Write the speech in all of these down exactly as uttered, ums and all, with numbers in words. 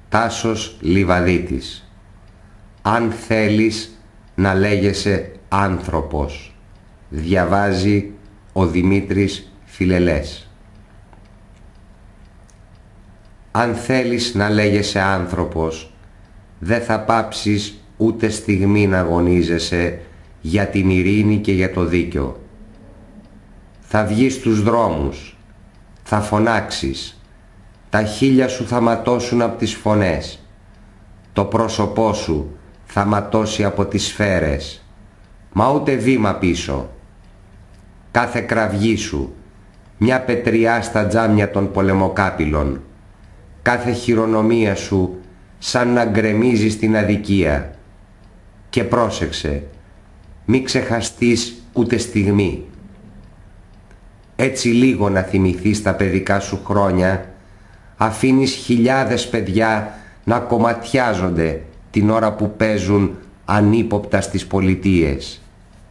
Τάσος Λιβαδίτης. Αν θέλεις να λέγεσαι άνθρωπος. Διαβάζει ο Δημήτρης Φιλελές. Αν θέλεις να λέγεσαι άνθρωπος, δεν θα πάψεις ούτε στιγμή να αγωνίζεσαι για την ειρήνη και για το δίκαιο. Θα βγεις στους δρόμους, θα φωνάξεις, τα χείλια σου θα ματώσουν από τις φωνές, το πρόσωπό σου θα ματώσει από τις σφαίρες, μα ούτε βήμα πίσω. Κάθε κραυγή σου μια πετριά στα τζάμια των πολεμοκάπηλων, κάθε χειρονομία σου σαν να γκρεμίζει την αδικία. Και πρόσεξε, μη ξεχαστείς ούτε στιγμή. Έτσι λίγο να θυμηθείς τα παιδικά σου χρόνια, αφήνεις χιλιάδες παιδιά να κομματιάζονται την ώρα που παίζουν ανύποπτα στις πολιτείες.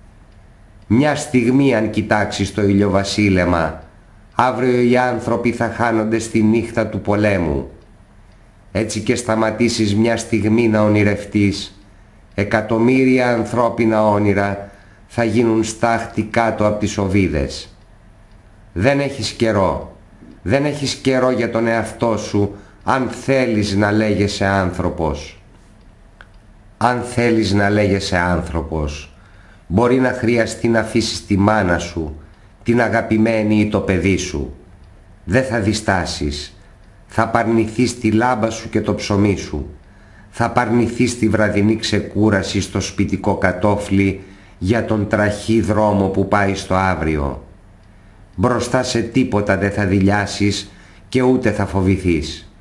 Μια στιγμή αν κοιτάξεις το ηλιοβασίλεμα, αύριο οι άνθρωποι θα χάνονται στη νύχτα του πολέμου. Έτσι και σταματήσεις μια στιγμή να ονειρευτείς, εκατομμύρια ανθρώπινα όνειρα θα γίνουν στάχτη κάτω από τις οβίδες. Δεν έχεις καιρό, δεν έχεις καιρό για τον εαυτό σου αν θέλεις να λέγεσαι άνθρωπος. Αν θέλεις να λέγεσαι άνθρωπος, μπορεί να χρειαστεί να αφήσεις τη μάνα σου, την αγαπημένη ή το παιδί σου. Δεν θα διστάσεις, θα παρνηθείς τη λάμπα σου και το ψωμί σου. Θα παρνηθείς τη βραδινή ξεκούραση στο σπιτικό κατόφλι για τον τραχή δρόμο που πάει στο αύριο. Μπροστά σε τίποτα δεν θα δειλιάσεις και ούτε θα φοβηθείς.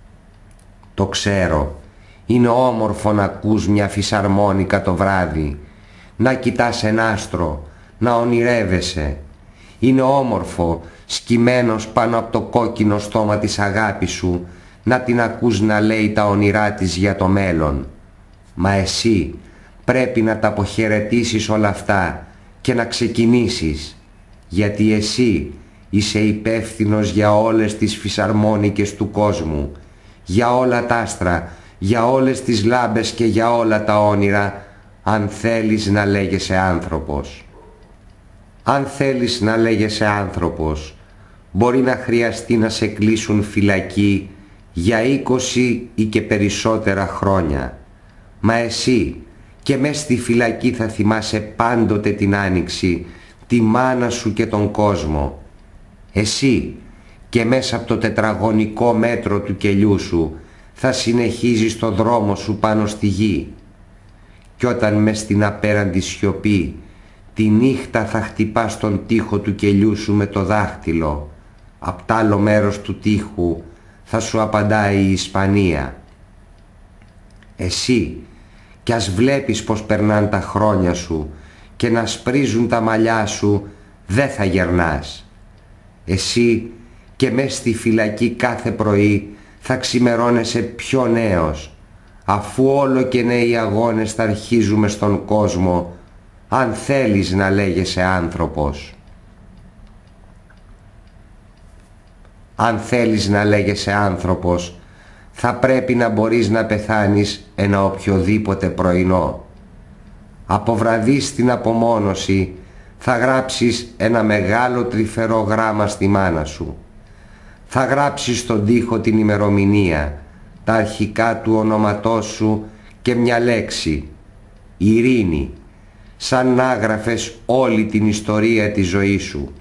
Το ξέρω, είναι όμορφο να ακούς μια φυσαρμόνικα το βράδυ, να κοιτάς ένα άστρο, να ονειρεύεσαι. Είναι όμορφο, σκυμμένος πάνω από το κόκκινο στόμα της αγάπης σου, να την ακούς να λέει τα όνειρά της για το μέλλον. Μα εσύ πρέπει να τα αποχαιρετήσεις όλα αυτά και να ξεκινήσεις, γιατί εσύ είσαι υπεύθυνος για όλες τις φυσαρμόνικες του κόσμου, για όλα τα άστρα, για όλες τις λάμπες και για όλα τα όνειρα, αν θέλεις να λέγεσαι άνθρωπος. Αν θέλεις να λέγεσαι άνθρωπος, μπορεί να χρειαστεί να σε κλείσουν φυλακή για είκοσι ή και περισσότερα χρόνια. Μα εσύ και μες στη φυλακή θα θυμάσαι πάντοτε την άνοιξη, τη μάνα σου και τον κόσμο. Εσύ και μέσα από το τετραγωνικό μέτρο του κελιού σου θα συνεχίζεις το δρόμο σου πάνω στη γη. Κι όταν μες στην απέραντη σιωπή τη νύχτα θα χτυπάς τον τοίχο του κελιού σου με το δάχτυλο, απ' τ' άλλο μέρος του τοίχου θα σου απαντάει η Ισπανία. Εσύ κι ας βλέπεις πως περνάν τα χρόνια σου και να σπρίζουν τα μαλλιά σου, δεν θα γερνάς. Εσύ και μες στη φυλακή κάθε πρωί θα ξημερώνεσαι πιο νέος, αφού όλο και νέοι αγώνες θα αρχίζουμε στον κόσμο, αν θέλεις να λέγεσαι άνθρωπος. Αν θέλεις να λέγεσαι άνθρωπος, θα πρέπει να μπορείς να πεθάνεις ένα οποιοδήποτε πρωινό. Από βραδύ στην απομόνωση θα γράψεις ένα μεγάλο τρυφερό γράμμα στη μάνα σου. Θα γράψεις στον τοίχο την ημερομηνία, τα αρχικά του ονόματός σου και μια λέξη, ειρήνη, σαν να γράφες όλη την ιστορία της ζωής σου.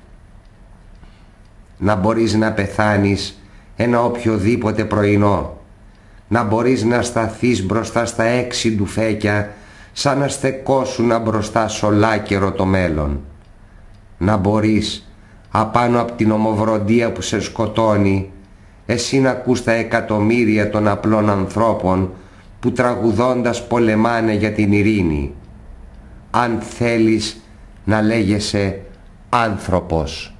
Να μπορείς να πεθάνεις ένα οποιοδήποτε πρωινό, να μπορείς να σταθείς μπροστά στα έξι ντουφέκια σαν να στεκόσουνα μπροστά σ' ολάκερο το μέλλον. Να μπορείς απάνω από την ομοβροντία που σε σκοτώνει εσύ να ακούς τα εκατομμύρια των απλών ανθρώπων που τραγουδώντας πολεμάνε για την ειρήνη. Αν θέλεις να λέγεσαι άνθρωπος.